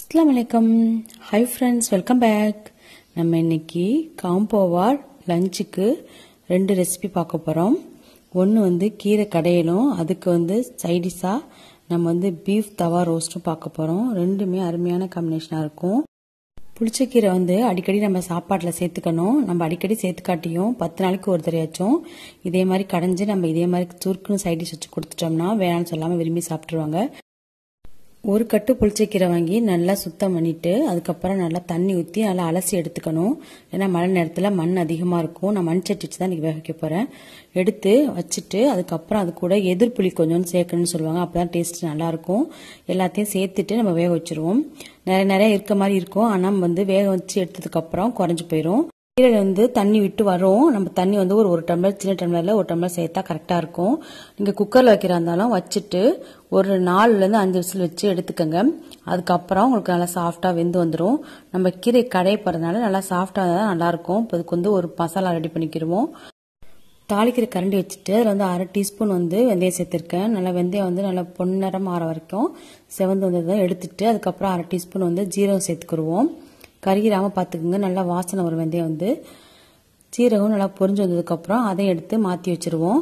अस्सलाम वालेकुम। Hi friends, welcome back. நம்ம இன்னைக்கு காம்போவார் லஞ்சுக்கு ரெண்டு ரெசிபி பார்க்க போறோம். ஒன்னு வந்து கீரை கடையலும், அதுக்கு வந்து சைடிஷா நம்ம வந்து பீஃப் தவா ரோஸ்டும் பார்க்க போறோம். ரெண்டுமே அருமையான காம்பினேஷனா இருக்கும். புளிச்சக்கீரை வந்து அடிக்கடி நம்ம சாப்பாட்டில் சேர்த்துக்கணும். நம்ம அடிக்கடி சேர்த்துக்காட்டியும் 10 நாளைக்கு ஒரு தடவையாச்சும் இதே மாதிரி கடைஞ்சி நம்ம இதே மாதிரி சுருக்குன்னு சைடிஷ் வச்சு கொடுத்துட்டோம்னா வேணாம்னு சொல்லாமல் விரும்பி சாப்பிட்ருவாங்க. ஒரு கட்டு புளிச்சக்கீரை வாங்கி நல்லா சுத்தம் பண்ணிட்டு அதுக்கப்புறம் நல்லா தண்ணி ஊற்றி நல்லா அலசி எடுத்துக்கணும். ஏன்னா மழை நேரத்தில் மண் அதிகமாக இருக்கும். நான் மண் சட்டி வச்சு தான் இன்றைக்கி வேக வைக்க போகிறேன். எடுத்து வச்சுட்டு அதுக்கப்புறம் அது கூட எதிர்ப்புளி கொஞ்சோன்னு சேர்க்கணும்னு சொல்லுவாங்க. அப்போ தான் டேஸ்ட் நல்லாயிருக்கும். எல்லாத்தையும் சேர்த்துட்டு நம்ம வேக வச்சுருவோம். நிறைய இருக்க மாதிரி இருக்கும். ஆனால் வந்து வேக வச்சு எடுத்ததுக்கப்புறம் குறைஞ்சி போயிடும். கீரையில் வந்து தண்ணி விட்டு வரும். நம்ம தண்ணி வந்து ஒரு டம்ளர், சின்ன டம்ளரில் ஒரு டம்ளர் சேர்த்தா கரெக்டாக இருக்கும். நீங்கள் குக்கரில் வைக்கிறா இருந்தாலும் வச்சுட்டு ஒரு 4லேருந்து 5 விசில் வச்சு எடுத்துக்கோங்க. அதுக்கப்புறம் உங்களுக்கு நல்லா சாஃப்டாக வெந்து வந்துடும். நம்ம கீரை கடைய போகிறதுனால நல்லா சாஃப்டாக தான் நல்லாயிருக்கும். இப்போ இதுக்கு வந்து ஒரு மசாலா ரெடி பண்ணிக்கிடுவோம். தாளிக்கிற கரண்டி வச்சுட்டு அதில் வந்து 1/2 டீஸ்பூன் வந்து வெந்தயம் சேர்த்துருக்கேன். நல்லா வெந்தயம் வந்து நல்லா பொன்னிறம் ஆற வரைக்கும் செவந்து வந்ததை எடுத்துட்டு அதுக்கப்புறம் 1/2 டீஸ்பூன் வந்து ஜீரகம் சேர்த்துக்கிடுவோம். கருகிராமல் பார்த்துக்குங்க. நல்லா வாசனை ஒரு வெந்தயம் வந்து சீரகம் நல்லா பொரிஞ்சு வந்ததுக்கப்புறம் அதையும் எடுத்து மாற்றி வச்சுருவோம்.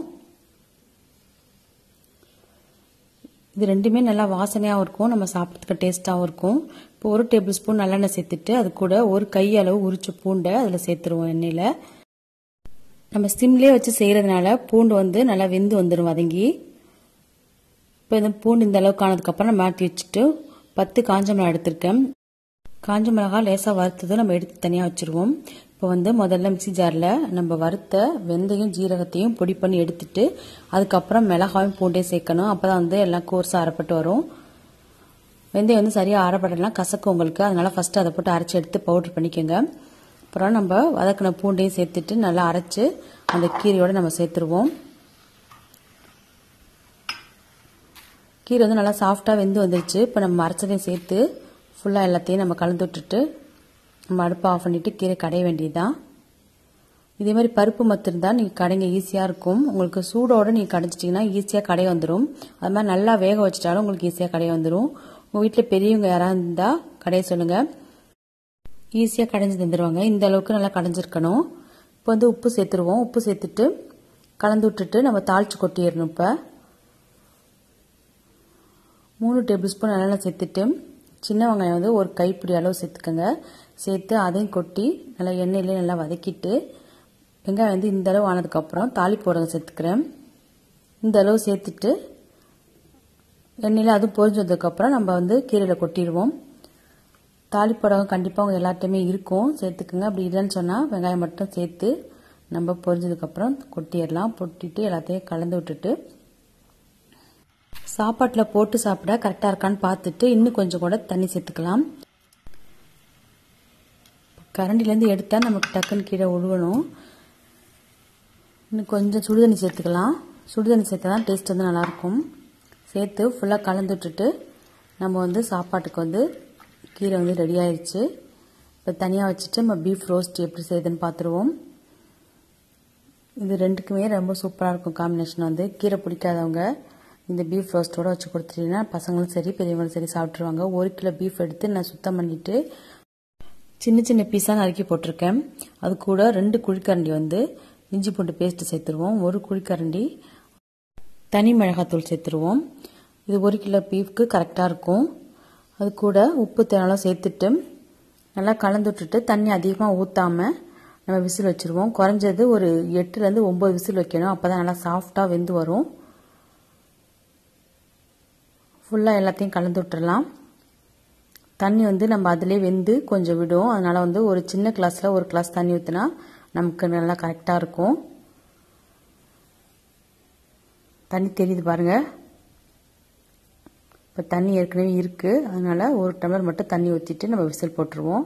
இது ரெண்டுமே நல்லா வாசனையாகவும் இருக்கும், நம்ம சாப்பிட்றதுக்கு டேஸ்ட்டாகவும் இருக்கும். இப்போ 1 டேபிள் ஸ்பூன் நல்லெண்ணெய் சேர்த்துட்டு அது கூட ஒரு கையளவு உரிச்ச பூண்டை அதில் சேர்த்துருவோம். எண்ணெயில் நம்ம சிம்லேயே வச்சு செய்கிறதுனால பூண்டு வந்து நல்லா வெந்து வந்துடும் வதங்கி. இப்போ இந்த பூண்டு இந்த அளவுக்கு ஆனதுக்கப்புறம் நம்ம மாற்றி வச்சுட்டு 10 காஞ்ச மிளகாய் எடுத்திருக்கேன். காஞ்ச மிளகாய் லேசாக வறுத்தது நம்ம எடுத்து தனியாக வச்சுருவோம். இப்போ வந்து முதல்ல மிக்சி ஜாரில் நம்ம வறுத்த வெந்தயம் ஜீரகத்தையும் பொடி பண்ணி எடுத்துட்டு அதுக்கப்புறம் மிளகாயும் பூண்டையும் சேர்க்கணும். அப்போ தான் வந்து எல்லாம் கோர்ஸாக அரைப்பட்டு வரும். வெந்தயம் வந்து சரியாக அரைப்படலாம், கசக்கும் உங்களுக்கு. அதனால் ஃபஸ்ட்டு அதை போட்டு அரைச்சி எடுத்து பவுட்ரு பண்ணிக்கோங்க. அப்புறம் நம்ம வதக்கின பூண்டையும் சேர்த்துட்டு நல்லா அரைச்சி அந்த கீரையோடு நம்ம சேர்த்துருவோம். கீரை வந்து நல்லா சாஃப்டாக வெந்து வந்துருச்சு. இப்போ நம்ம அரைச்சதையும் சேர்த்து ஃபுல்லாக எல்லாத்தையும் நம்ம கலந்து விட்டுட்டு நம்ம அடுப்பை ஆஃப் பண்ணிவிட்டு கீரை கடைய வேண்டியதுதான். இதே மாதிரி பருப்பு மத்து இருந்தால் நீங்கள் கடைங்க ஈஸியாக இருக்கும். உங்களுக்கு சூடோடு நீங்கள் கடைஞ்சிட்டிங்கன்னா ஈஸியாக கடைய வந்துடும். அது மாதிரி நல்லா வேக வச்சிட்டாலும் உங்களுக்கு ஈஸியாக கடைய வந்துடும். உங்கள் வீட்டில் பெரியவங்க யாராவது இருந்தால் கடைய சொல்லுங்கள், ஈஸியாக கடைஞ்சி தந்துடுவாங்க. இந்த அளவுக்கு நல்லா கடைஞ்சிருக்கணும். இப்போ வந்து உப்பு சேர்த்துருவோம். உப்பு சேர்த்துட்டு கலந்து விட்டுட்டு நம்ம தாளித்து கொட்டிடணும். இப்போ 3 டேபிள் ஸ்பூன் நல்லெண்ணெய் சேர்த்துட்டு சின்ன வெங்காயம் வந்து ஒரு கைப்பிடி அளவு சேர்த்துக்கோங்க. சேர்த்து அதையும் கொட்டி நல்லா எண்ணெயிலே நல்லா வதக்கிட்டு வெங்காயம் வந்து இந்த அளவு ஆனதுக்கப்புறம் தாளிப்பு உடம்பு சேர்த்துக்கிறேன். இந்த அளவு சேர்த்துட்டு எண்ணெயில் அதுவும் பொரிஞ்சு வந்ததுக்கப்புறம் நம்ம வந்து கீரையில் கொட்டிடுவோம். தாளிப்பு உடம்பு கண்டிப்பாக உங்கள் எல்லாத்தையுமே இருக்கும், சேர்த்துக்குங்க. அப்படி இல்லைன்னு சொன்னால் வெங்காயம் மட்டும் சேர்த்து நம்ம பொரிஞ்சதுக்கப்புறம் கொட்டிடலாம். கொட்டிட்டு எல்லாத்தையும் கலந்து விட்டுட்டு சாப்பாட்டில் போட்டு சாப்பிட கரெக்டாக இருக்கான்னு பார்த்துட்டு இன்னும் கொஞ்சம் கூட தண்ணி சேர்த்துக்கலாம். கரண்டிலேருந்து எடுத்தால் நமக்கு டக்குன்னு கீழே உழுவணும். இன்னும் கொஞ்சம் சுடுதண்ணி சேர்த்துக்கலாம். சுடுதண்ணி சேர்த்தா தான் டேஸ்ட் வந்து நல்லாயிருக்கும். சேர்த்து ஃபுல்லாக கலந்து விட்டுட்டு நம்ம வந்து சாப்பாட்டுக்கு வந்து கீரை வந்து ரெடி ஆயிடுச்சு. இப்போ தனியாக வச்சுட்டு நம்ம பீஃப் ரோஸ்ட் எப்படி செய்யுதுன்னு பார்த்துருவோம். இது ரெண்டுக்குமே ரொம்ப சூப்பராக இருக்கும் காம்பினேஷன். வந்து கீரை பிடிக்காதவங்க இந்த பீஃப் ரோஸ்ட்டோடு வச்சு கொடுத்துட்டீங்கன்னா பசங்களும் சரி பெரியவங்களும் சரி சாப்பிட்ருவாங்க. 1 கிலோ பீஃப் எடுத்து நான் சுத்தம் பண்ணிவிட்டு சின்ன சின்ன பீஸாக நறுக்கி போட்டிருக்கேன். அது கூட 2 குழிக்கரண்டி வந்து இஞ்சி பூண்டு பேஸ்ட்டு சேர்த்துருவோம். 1 குழிக்கரண்டி தனி மிளகாத்தூள் சேர்த்துருவோம். இது 1 கிலோ பீஃப்க்கு கரெக்டாக இருக்கும். அது கூட உப்பு தேனாலும் சேர்த்துட்டு நல்லா கலந்து விட்டுட்டு தண்ணி அதிகமாக ஊற்றாமல் நம்ம விசில் வச்சுருவோம். குறைஞ்சது ஒரு 8லேருந்து 9 விசில் வைக்கணும். அப்போ தான் நல்லா சாஃப்டாக வெந்து வரும். ஃபுல்லாக எல்லாத்தையும் கலந்து விட்டுடலாம். தண்ணி வந்து நம்ம அதிலே வெந்து கொஞ்சம் விடும். அதனால் வந்து ஒரு சின்ன கிளாஸில் 1 கிளாஸ் தண்ணி ஊற்றினா நமக்கு நல்லா கரெக்டாக இருக்கும். தண்ணி தெரியுது பாருங்கள். இப்போ தண்ணி ஏற்கனவே இருக்குது. அதனால் 1 டம்ளர் மட்டும் தண்ணி ஊற்றிட்டு நம்ம விசில் போட்டுருவோம்.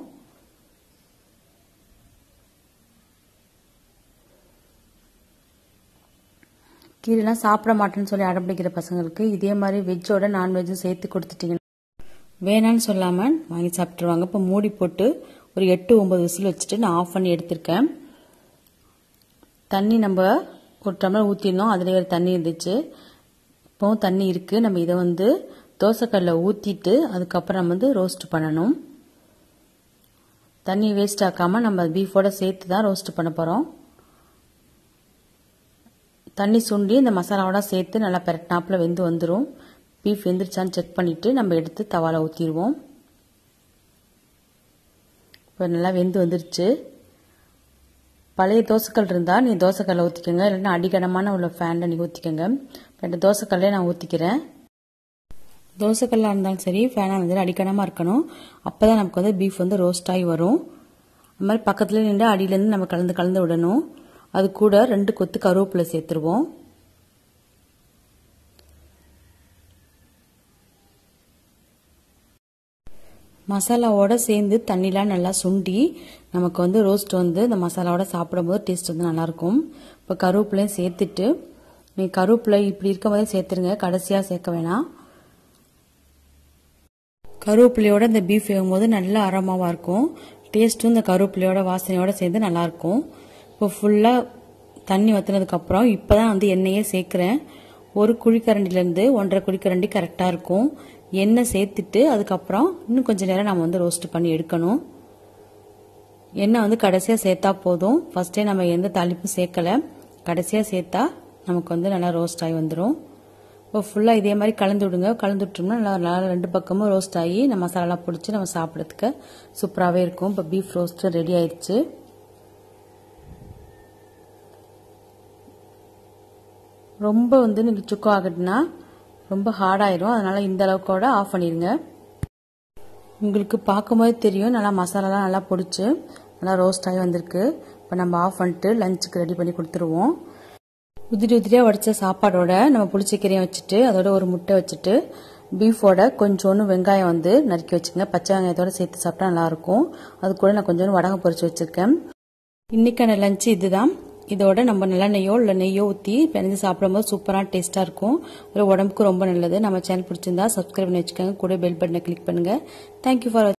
கீரைலாம் சாப்பிட மாட்டேன்னு சொல்லி அடம்பிடிக்கிற பசங்களுக்கு இதே மாதிரி வெஜ்ஜோட நான்வெஜ்ஜும் சேர்த்து கொடுத்துட்டிங்கன்னா வேணான்னு சொல்லாமல் வாங்கி சாப்பிட்ருவாங்க. இப்போ மூடி போட்டு ஒரு 8-9 விசில் வச்சுட்டு நான் ஆஃப் பண்ணி எடுத்திருக்கேன். தண்ணி நம்ம 1 டம்ளர் ஊற்றிருந்தோம், அதிலே ஒரு தண்ணி இருந்துச்சு. இப்போவும் தண்ணி இருக்குது. நம்ம இதை வந்து தோசைக்கல்ல ஊற்றிட்டு அதுக்கப்புறம் நம்ம வந்து ரோஸ்ட் பண்ணணும். தண்ணி வேஸ்ட் ஆக்காமல் நம்ம பீஃபோட சேர்த்து தான் ரோஸ்ட் பண்ண போகிறோம். தண்ணி சுண்டி இந்த மசாலாவோட சேர்த்து நல்லா பெரட்டினாப்பில் வெந்து வந்துடும். பீஃப் வெந்துருச்சான்னு செக் பண்ணிவிட்டு நம்ம எடுத்து தவால ஊற்றிடுவோம். இப்போ நல்லா வெந்து வந்துருச்சு. பழைய தோசைக்கல் இருந்தால் நீ தோசைக்கல்லை ஊற்றிக்கோங்க, இல்லைன்னா அடிக்கனமான உள்ள ஃபேனில் நீங்கள் ஊற்றிக்கோங்க. இப்போ தோசைக்கல்லே நான் ஊற்றிக்கிறேன். தோசைக்கல்லாக இருந்தாலும் சரி, ஃபேனாக இருந்தாலும் அடிக்கனமாக இருக்கணும். அப்போ தான் நமக்கு வந்து பீஃப் வந்து ரோஸ்ட் ஆகி வரும். அது மாதிரி பக்கத்தில் நின்று அடியிலேருந்து நம்ம கலந்து விடணும். அது கூட 2 கொத்து கருவேப்பிலை சேர்த்துருவோம். மசாலாவோட சேர்ந்து தண்ணிலாம் நல்லா சுண்டி நமக்கு வந்து ரோஸ்ட் வந்து இந்த மசாலாவோட சாப்பிடும்போது டேஸ்ட் வந்து நல்லாயிருக்கும். இப்போ கருவேப்பிலையும் சேர்த்துட்டு, நீங்கள் கருவேப்பிலை இப்படி இருக்கும் போதே சேர்த்துருங்க, கடைசியாக சேர்க்க வேணாம். கருவேப்பிலையோட இந்த பீஃப் வேகும்போது நல்லா அரோமாவாக இருக்கும். டேஸ்ட்டும் இந்த கருவேப்பிலையோட வாசனையோட சேர்ந்து நல்லாயிருக்கும். இப்போ ஃபுல்லாக தண்ணி ஊற்றினதுக்கப்புறம் இப்போ தான் வந்து எண்ணெயே சேர்க்குறேன். 1 குழிக்கரண்டிலேருந்து 1.5 குழிக்கரண்டி கரெக்டாக இருக்கும். எண்ணெய் சேர்த்துட்டு அதுக்கப்புறம் இன்னும் கொஞ்சம் நேரம் நம்ம வந்து ரோஸ்ட் பண்ணி எடுக்கணும். எண்ணெய் வந்து கடைசியாக சேர்த்தா போதும். ஃபர்ஸ்டே நம்ம எந்த தாளிப்பும் சேர்க்கலை, கடைசியாக சேர்த்தா நமக்கு வந்து நல்லா ரோஸ்ட் ஆகி வந்துடும். இப்போ ஃபுல்லாக இதே மாதிரி கலந்து விடுங்க. கலந்து விட்டோம்னா நல்லா 2 பக்கமும் ரோஸ்ட் ஆகி நம்ம மசாலாலாம் பிடிச்சி நம்ம சாப்பிட்றதுக்கு சூப்பராகவே இருக்கும். இப்போ பீஃப் ரோஸ்ட் ரெடி ஆயிடுச்சு. ரொம்ப வந்து நீங்கள் சுக்கம் ஆகிட்டுனா ரொம்ப ஹார்டாயிரும். அதனால் இந்த அளவுக்கோட ஆஃப் பண்ணிடுங்க. உங்களுக்கு பார்க்கும்போது தெரியும் நல்லா மசாலாலாம் நல்லா பிடிச்சி நல்லா ரோஸ்ட் ஆகி வந்திருக்கு. இப்போ நம்ம ஆஃப் பண்ணிட்டு லஞ்சுக்கு ரெடி பண்ணி கொடுத்துருவோம். உதிரியாக உடைச்ச சாப்பாடோட நம்ம புளிச்சக்கீரையை வச்சுட்டு அதோட ஒரு முட்டை வச்சுட்டு பீஃபோட கொஞ்சோன்னு வெங்காயம் வந்து நறுக்கி வச்சுக்கோங்க. பச்சை வெங்காயத்தோட சேர்த்து சாப்பிட்டா நல்லாயிருக்கும். அது கூட நான் கொஞ்சோண்டு வடகம் பொரிச்சு வச்சுருக்கேன். இன்றைக்கான லஞ்சு இதுதான். இதோட நம்ம நல்லெண்ணெய்யோ இல்லை நெய்யோ ஊற்றி பிணைஞ்சு சாப்பிடும்போது சூப்பரான டேஸ்ட்டாக இருக்கும். ஒரு உடம்புக்கு ரொம்ப நல்லது. நம்ம சேனல் பிடிச்சிருந்தா சப்ஸ்கிரைப் பண்ணி வச்சுக்கோங்க. கூட பெல் பட்டனை கிளிக் பண்ணுங்கள். Thank you for